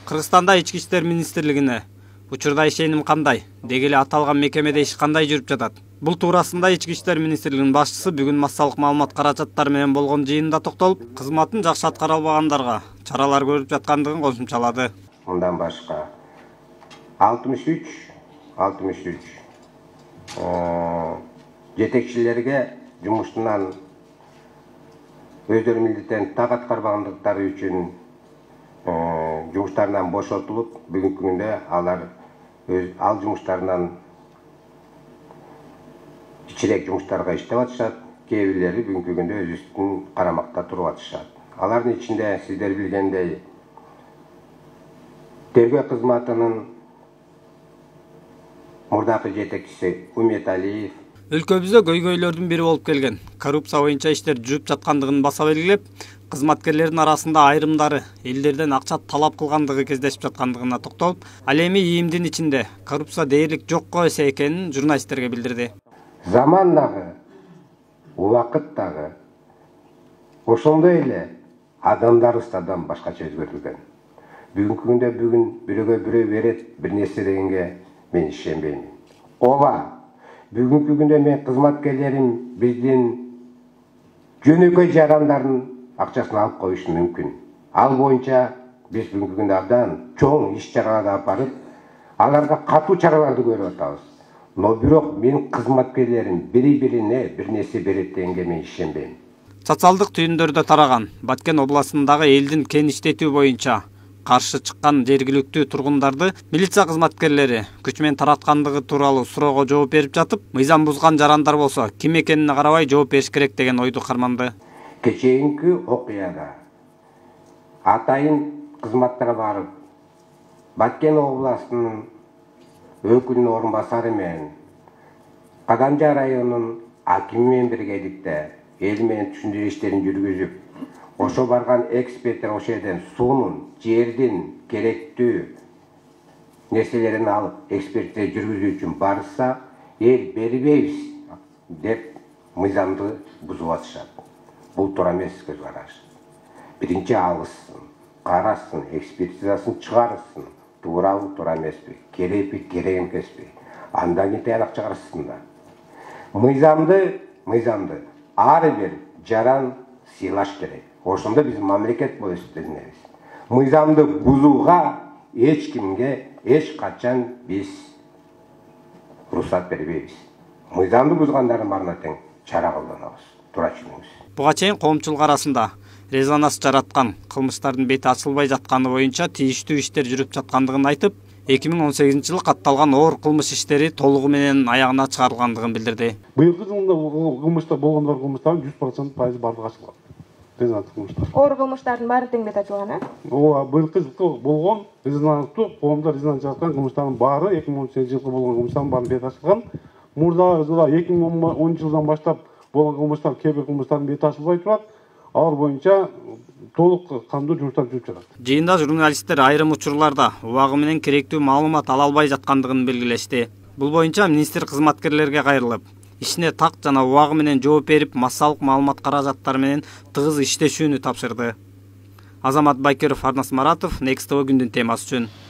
Кыргызстанда Ички иштер министрлигине учурда ишеним кандай? Деги эле аталган мекемеде иш кандай жүрүп жатат? Бул туурасында Ички иштер министрлигинин башчысы бүгүн массалык маалымат каражаттары менен болгон жыйында токтолуп, кызматын жакшы аткара албагандарга чаралар көрүп жаткандыгын кошумчалады. Мындан башка 63 жетекчилерге жумуштан өздөрүнүн милдеттерин так аткарбагандыктары үчүн жумуштарынан бошотулуп, бүгүнкү күндө алар ал жумуштарынан кичирээк жумуштарга иштеп атышат, кээ бирлери бүгүнкү күндө өзүбүздүн карамакта туруп атышат. Алардын ичинде сиздер билгендей тергөө кызматынын мурдакы жетекчиси Умет Алиев Өлкөбүздө көйгөйлөрдүн бири болуп келген коррупция боюнча иштер жүрүп жаткандыгын баса белгилеп, кызматкерлердин арасында айрымдары элдерден акча талап кылгандыгы кездешип жаткандыгына токтолуп, ал эми ИИМдин ичинде коррупция дээрлик жокко эсе экенин журналисттерге билдирди. Заман дагы, убакыт дагы ошондой эле адамдарыбыздан башкача өзгөртүлгөн. Бүгүнкү күндө бирөөгө бирөө берет бир нерсе дегенге мен ишенбейм. Бүгүнкү күндө мен кызматкерлерим биздин жөнөкөй жарандардын акчасын алып коюшу мүмкүн. Ал боюнча биз бүгүнкү күндө абдан чоң иш чараларды алып барып, аларга катуу чараларды көрүп атабыз. Но бирок менин кызматкерлерим бири-бирине бир нерсе берет дегенге мен ишенбейм. Социалдык түйүндөрдө тараган Баткен областындагы элдин кен иштетүү боюнча каршы чыккан жергиликтүү тургундарды милиция кызматкерлери күч менен тараткандыгы тууралуу суроого жооп берип жатып, мыйзам бузган жарандар болсо ким экенине карабай жооп бериш керек деген ойду карманды. Кечээинки окуяда атайын кызматтарга барып, Баткен областынын өкүлүнүн орун басары менен Кадамжа районунун акими менен биргеликте эл менен түшүндүрүү иштерин жүргүзүп, ошо барган эксперттер ошол жерден суунун, жердин керектүү нерселерин алып, эксперттер жүргүзүү үчүн барса, эл бербейбиз деп мыйзамды бузуп атышат. Бул туура эмес көз караш. Биринчи алышсын, карасын, экспертизасын чыгарсын, туурабы, туура эмеспи, керекпи, керек эмеспи. Андан кийин тыянак чыгарышсындар. Мыйзамды ар бир жаран сыйлаш керек. Ошондо биз мамлекет болуп эсептелебиз. Мыйзамды бузууга эч кимге эч качан биз уруксат бербейбиз. Мыйзамды бузгандардын баарына тең чара колдонобуз. Туура түшүнүңүз. Буга чейин коомчулук арасында резонанс жараткан кылмыштардын бети ачылбай жатканы боюнча тийиштүү иштер жүрүп жаткандыгын айтып, 2018-жылы катталган оор кылмыш иштери толугу менен аягына чыгарылгандыгын билдирди. Быйылкы жылда кылмышта болгондор кылмыштардын 100% бардыгы ачылган. Резонанстык кылмыштар. Оор кылмыштардын баары тең бет ачылган, э? Ооба, быйылкы жылы болгон резонанстуу коомдо резонанс жараткан кылмыштардын баары 2018-жылы болгон кылмыштардын баары бет ачылган. Мурдагы жылда 2010-жылдан баштап болгон кылмыштар, кээ бир кылмыштардын бети ачылбай турат. Алар боюнча толук кандуу жумуштар жүрүп жатат. Жыйында журналисттер айрым учурларда убагы менен керектүү маалымат ала албай жаткандыгын белгилешти. Бул боюнча министр кызматкерлерге кайрылып, ишине так жана убагы менен жооп берип, массалык маалымат каражаттары менен тыгыз иштешүүнү тапшырды. Азамат Байкеров, Арнас Маратов, Next TV күндүн темасы үчүн.